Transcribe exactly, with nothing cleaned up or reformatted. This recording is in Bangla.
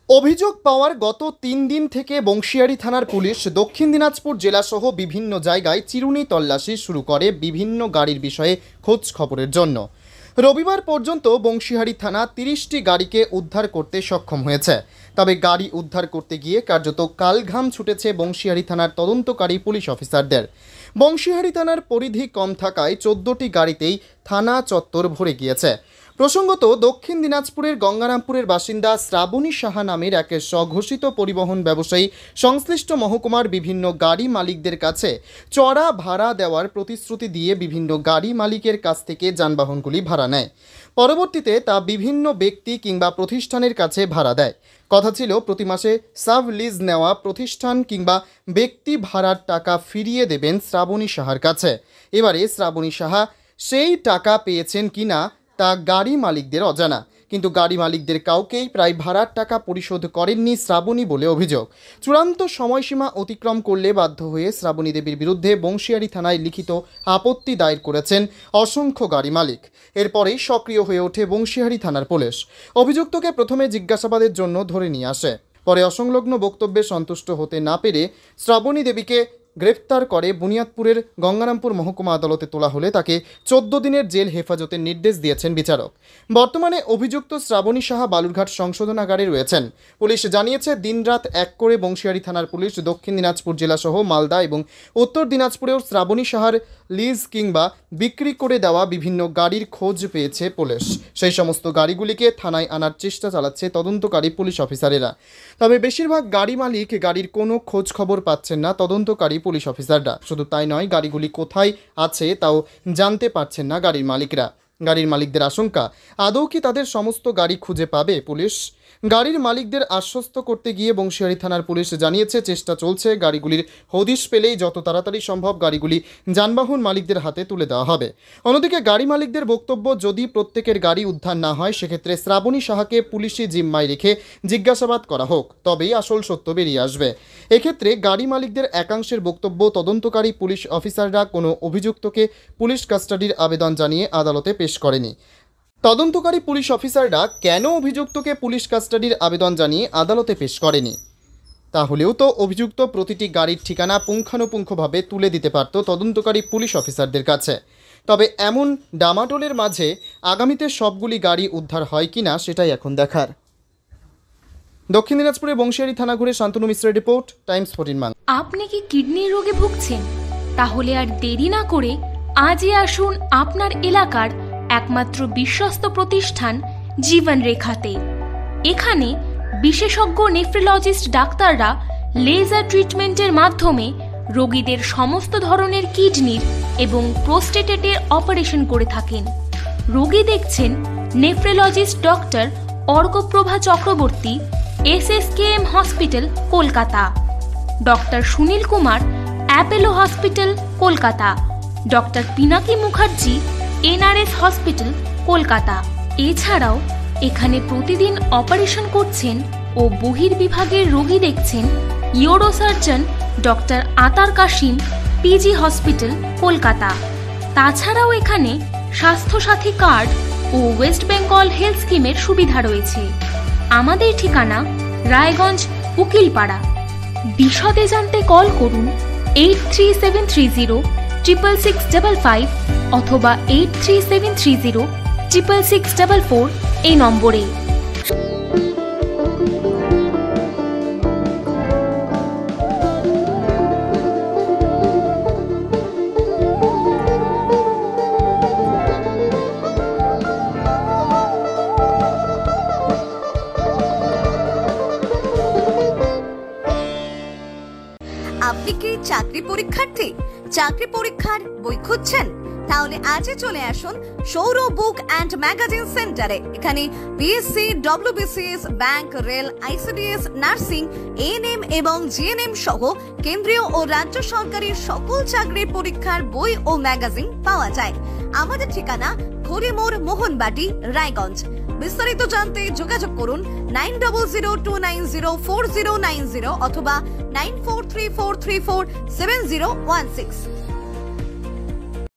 অভিযোগ পাওয়ার গত তিন দিন থেকে বংশিয়ারি থানার পুলিশ দক্ষিণ দিনাজপুর জেলাসহ বিভিন্ন জায়গায় চিরুনি তল্লাশি শুরু করে বিভিন্ন গাড়ির বিষয়ে খোঁজ খবরের জন্য। রবিবার পর্যন্ত বংশিয়ারি থানা তিরিশটি গাড়িকে উদ্ধার করতে সক্ষম হয়েছে। তবে গাড়ি উদ্ধার করতে গিয়ে কার্যত কালঘাম ছুটেছে বংশিয়ারি থানার তদন্তকারী পুলিশ অফিসারদের। বংশিয়ারি থানার পরিধি কম থাকায় চোদ্দটি গাড়িতেই থানা চত্বর ভরে গিয়েছে। প্রসঙ্গত, দক্ষিণ দিনাজপুরের গঙ্গারামপুরের বাসিন্দা শ্রাবণী সাহা নামের এক স্বঘোষিত পরিবহন ব্যবসায়ী সংশ্লিষ্ট মহকুমার বিভিন্ন গাড়ি মালিকদের কাছে চড়া ভাড়া দেওয়ার প্রতিশ্রুতি দিয়ে বিভিন্ন গাড়ি মালিকের কাছ থেকে যানবাহনগুলি ভাড়া নেয়। পরবর্তীতে তা বিভিন্ন ব্যক্তি কিংবা প্রতিষ্ঠানের কাছে ভাড়া দেয়। কথা ছিল প্রতি মাসে সাব লিজ নেওয়া প্রতিষ্ঠান কিংবা ব্যক্তি ভাড়ার টাকা ফিরিয়ে দেবেন শ্রাবণী সাহার কাছে। এবারে শ্রাবণী সাহা সেই টাকা পেয়েছেন কিনা তা গাড়ি মালিকদের অজানা, কিন্তু গাড়ি মালিকদের কাউকেই প্রায় ভাড়ার টাকা পরিশোধ করেননি শ্রাবণী বলে অভিযোগ। চূড়ান্ত সময়সীমা অতিক্রম করলে বাধ্য হয়ে শ্রাবণী দেবীর বিরুদ্ধে বংশিয়ারি থানায় লিখিত আপত্তি দায়ের করেছেন অসংখ্য গাড়ি মালিক। এরপরেই সক্রিয় হয়ে ওঠে বংশিয়ারি থানার পুলিশ। অভিযুক্তকে প্রথমে জিজ্ঞাসাবাদের জন্য ধরে নিয়ে আসে, পরে অসংলগ্ন বক্তব্যে সন্তুষ্ট হতে না পেরে শ্রাবণী দেবীকে গ্রেফতার করে বুনিয়াদপুরের গঙ্গারামপুর মহকুমা আদালতে তোলা হলে তাকে চোদ্দ দিনের জেল হেফাজতের নির্দেশ দিয়েছেন বিচারক। বর্তমানে অভিযুক্ত শ্রাবণী সাহা বালুরঘাট সংশোধনাগারে রয়েছেন। পুলিশ জানিয়েছে, দিনরাত এক করে বংশিয়ারি থানার পুলিশ দক্ষিণ দিনাজপুর জেলাসহ মালদা এবং উত্তর দিনাজপুরেও শ্রাবণী সাহার লিজ কিংবা বিক্রি করে দেওয়া বিভিন্ন গাড়ির খোঁজ পেয়েছে পুলিশ। সেই সমস্ত গাড়িগুলিকে থানায় আনার চেষ্টা চালাচ্ছে তদন্তকারী পুলিশ অফিসারেরা। তবে বেশিরভাগ গাড়ি মালিক গাড়ির কোনো খোঁজ খবর পাচ্ছেন না তদন্তকারী পুলিশ অফিসাররা। শুধু তাই নয়, গাড়িগুলি কোথায় আছে তাও জানতে পারছেন না গাড়ির মালিকরা। গাড়ির মালিকদের আশঙ্কা, আদৌ কি তাদের সমস্ত গাড়ি খুঁজে পাবে পুলিশ? গাড়ির মালিকদের আশ্বস্ত করতে গিয়ে বংশিয়ারি থানার পুলিশ জানিয়েছে, চেষ্টা চলছে। গাড়িগুলির হদিশ পেলেই যত তাড়াতাড়ি সম্ভব গাড়িগুলি যানবাহন মালিকদের হাতে তুলে দেওয়া হবে। অন্যদিকে গাড়ি মালিকদের বক্তব্য, যদি প্রত্যেকের গাড়ি উদ্ধার না হয় সেক্ষেত্রে শ্রাবণী সাহাকে পুলিশি জিম্মায় রেখে জিজ্ঞাসাবাদ করা হোক, তবেই আসল সত্য বেরিয়ে আসবে। এক্ষেত্রে গাড়ি মালিকদের একাংশের বক্তব্য, তদন্তকারী পুলিশ অফিসাররা কোনো অভিযুক্তকে পুলিশ কাস্টাডির আবেদন জানিয়ে আদালতে পেশ করেনি। তদন্তকারী পুলিশ অফিসাররা কেন অভিযুক্তকে পুলিশ কাস্টাডির আবেদন জানিয়ে আদালতে পেশ করেনি? তাহলেও তো অভিযুক্ত প্রতিটি গাড়ির ঠিকানা পুঙ্খানুপুঙ্খভাবে তুলে দিতে পারত তদন্তকারী পুলিশ অফিসারদের কাছে। তবে এমন ডামাডোলের মাঝে আগামীতে সবগুলি গাড়ি উদ্ধার হয় কিনা সেটাই এখন দেখার। দক্ষিণ দিনাজপুরে বংশিয়ারি থানা ঘুরে শান্তনু মিশ্রের রিপোর্ট, টাইমস ফোরটিন বাংলা। আপনি কি কিডনির রোগে ভুগছেন? তাহলে আর দেরি না করে আজই আসুন আপনার এলাকার একমাত্র বিশ্বস্ত প্রতিষ্ঠান জীবন রেখাতে। এখানে বিশেষজ্ঞ নেফ্রোলজিস্ট ডাক্তাররা লেজার ট্রিটমেন্টের মাধ্যমে রোগীদের সমস্ত ধরনের কিডনির এবং প্রোস্টেটেটের অপারেশন করে থাকেন। রোগী দেখছেন nephrologist doctor Arkaprabha Chakraborty, S S K M hospital, Kolkata. Doctor Sunil Kumar, Apollo hospital, Kolkata. Doctor Pinaki Mukherjee, N R S hospital, Kolkata. এছাড়াও এখানে প্রতিদিন অপারেশন করছেন ও বহির্বিভাগের রোগী দেখছেন ইউরোসার্জন ডক্টর আতার কাশিম, পিজি হসপিটাল, কলকাতা। তাছাড়াও এখানে স্বাস্থ্যসাথী কার্ড ও ওয়েস্ট বেঙ্গল হেলথ স্কিমের সুবিধা রয়েছে। আমাদের ঠিকানা রায়গঞ্জ, উকিলপাড়া। বিশদে জানতে কল করুন eight three seven three zero triple six double five অথবা eight three seven three zero triple six double four এই নম্বরে। আপনি কি চাকরি পরীক্ষার্থী? চাকরি পরীক্ষার বই খুঁজছেন? তাহলে আজই চলে আসুন সৌরভ বুক অ্যান্ড ম্যাগাজিন সেন্টারে। এখানে PSC, WBCS, bank, rail, ICDS, nursing, ANM এবং জিএনএম সহ কেন্দ্রীয় ও রাজ্য সরকারের সকল চাকরির পরীক্ষার বই ও ম্যাগাজিন পাওয়া যায়। আমাদের ঠিকানা খড়িমোড়, মোহনবাটি, রায়গঞ্জ। বিস্তারিত জানতে যোগাযোগ করুন nine double zero two nine zero four zero nine zero অথবা nine four three four three four seven zero one six.